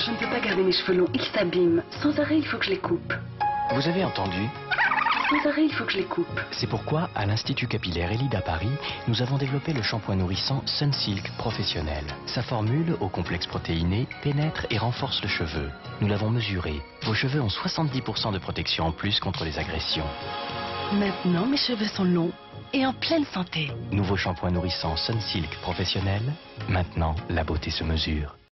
Je ne peux pas garder mes cheveux longs, ils s'abîment. Sans arrêt, il faut que je les coupe. Vous avez entendu? Sans arrêt, il faut que je les coupe. C'est pourquoi, à l'Institut capillaire Elide à Paris, nous avons développé le shampoing nourrissant Sunsilk Professionnel. Sa formule, au complexe protéiné, pénètre et renforce le cheveu. Nous l'avons mesuré. Vos cheveux ont 70% de protection en plus contre les agressions. Maintenant, mes cheveux sont longs et en pleine santé. Nouveau shampoing nourrissant Sunsilk Professionnel. Maintenant, la beauté se mesure.